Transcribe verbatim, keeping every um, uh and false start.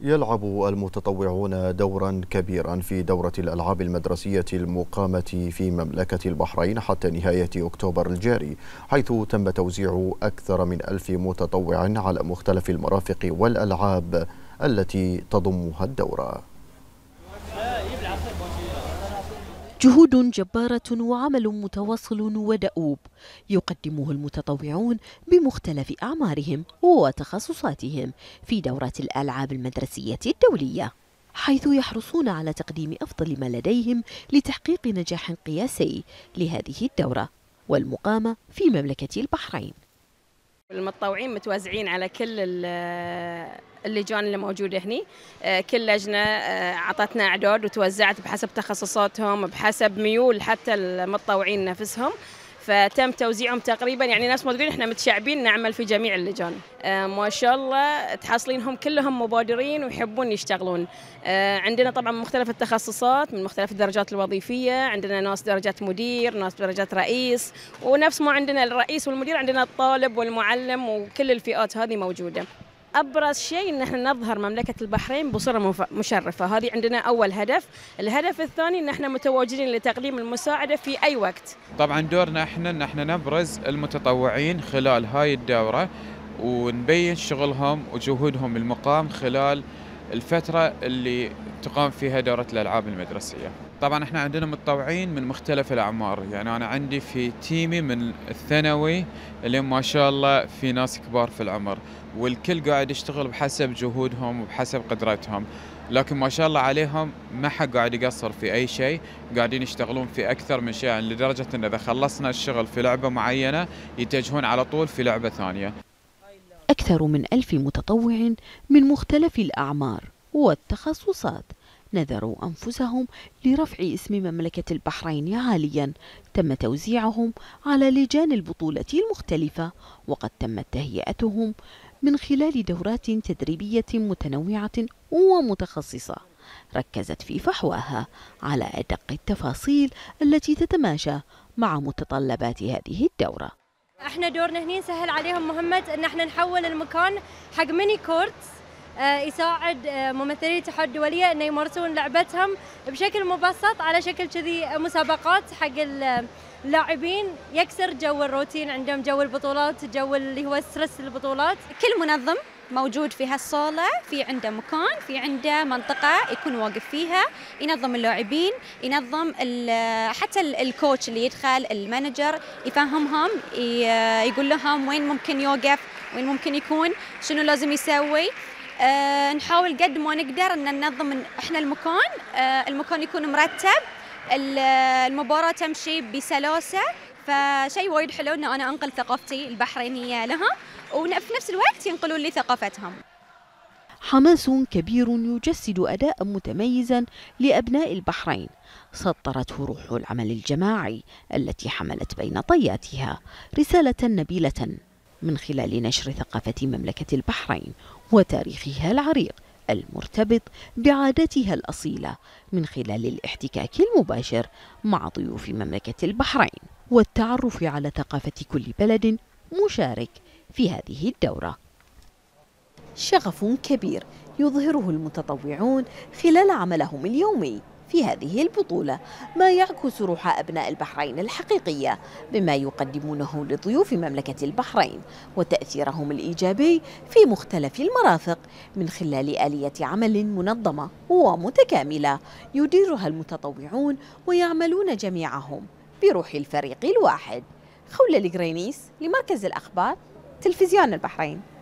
يلعب المتطوعون دورا كبيرا في دورة الألعاب المدرسية المقامة في مملكة البحرين حتى نهاية أكتوبر الجاري، حيث تم توزيع أكثر من ألف متطوع على مختلف المرافق والألعاب التي تضمها الدورة. جهود جبارة وعمل متواصل ودؤوب يقدمه المتطوعون بمختلف أعمارهم وتخصصاتهم في دورة الألعاب المدرسية الدولية، حيث يحرصون على تقديم أفضل ما لديهم لتحقيق نجاح قياسي لهذه الدورة والمقامة في مملكة البحرين. المتطوعين متوزعين على كل اللجان اللي موجودة هنا، كل لجنة عطتنا أعداد وتوزعت بحسب تخصصاتهم بحسب ميول حتى المتطوعين نفسهم، فتم توزيعهم تقريبا يعني ناس موجودين احنا متشعبين نعمل في جميع اللجان. آه ما شاء الله تحصلينهم كلهم مبادرين ويحبون يشتغلون. آه عندنا طبعا مختلف التخصصات من مختلف الدرجات الوظيفية، عندنا ناس درجات مدير، ناس درجات رئيس، ونفس ما عندنا الرئيس والمدير عندنا الطالب والمعلم، وكل الفئات هذه موجودة. أبرز شيء إن احنا نظهر مملكة البحرين بصورة مشرفة، هذه عندنا أول هدف. الهدف الثاني إن احنا متواجدين لتقديم المساعدة في أي وقت. طبعا دورنا احنا إن احنا نبرز المتطوعين خلال هاي الدورة ونبين شغلهم وجهودهم المقام خلال الفترة اللي تقام فيها دورة الألعاب المدرسية. طبعا احنا عندنا متطوعين من مختلف الأعمار، يعني أنا عندي في تيمي من الثانوي اللي ما شاء الله في ناس كبار في العمر، والكل قاعد يشتغل بحسب جهودهم وبحسب قدرتهم، لكن ما شاء الله عليهم ما حد قاعد يقصر في أي شيء، قاعدين يشتغلون في أكثر من شيء، يعني لدرجة أن إذا خلصنا الشغل في لعبة معينة يتجهون على طول في لعبة ثانية. أكثر من ألف متطوع من مختلف الأعمار والتخصصات نذروا أنفسهم لرفع اسم مملكة البحرين عاليا. تم توزيعهم على لجان البطولة المختلفة، وقد تمت تهيئتهم من خلال دورات تدريبية متنوعة ومتخصصة ركزت في فحواها على أدق التفاصيل التي تتماشى مع متطلبات هذه الدورة. احنا دورنا هنا نسهل عليهم مهمة ان احنا نحول المكان حق ميني كورتس يساعد ممثلي الاتحاد الدولية انه يمارسون لعبتهم بشكل مبسط على شكل كذي مسابقات حق اللاعبين، يكسر جو الروتين عندهم، جو البطولات، جو اللي هو ستريس البطولات. كل منظم موجود في هالصالة، في عنده مكان، في عنده منطقة يكون واقف فيها، ينظم اللاعبين، ينظم حتى الكوتش اللي يدخل، المانجر يفهمهم، يقول لهم وين ممكن يوقف، وين ممكن يكون، شنو لازم يسوي. أه نحاول قد ما نقدر ان ننظم احنا المكان، أه المكان يكون مرتب، المباراة تمشي بسلاسة، فشيء وايد حلو ان انا انقل ثقافتي البحرينية لها وفي نفس الوقت ينقلون لي ثقافتهم. حماس كبير يجسد أداء متميزا لأبناء البحرين سطرته روح العمل الجماعي التي حملت بين طياتها رسالة نبيلة من خلال نشر ثقافة مملكة البحرين وتاريخها العريق المرتبط بعاداتها الأصيلة من خلال الاحتكاك المباشر مع ضيوف مملكة البحرين والتعرف على ثقافة كل بلد مشارك في هذه الدورة. شغف كبير يظهره المتطوعون خلال عملهم اليومي في هذه البطولة، ما يعكس روح أبناء البحرين الحقيقية بما يقدمونه لضيوف مملكة البحرين وتأثيرهم الإيجابي في مختلف المرافق من خلال آلية عمل منظمة ومتكاملة يديرها المتطوعون ويعملون جميعهم بروح الفريق الواحد. خولة القرينيس لمركز الأخبار تلفزيون البحرين.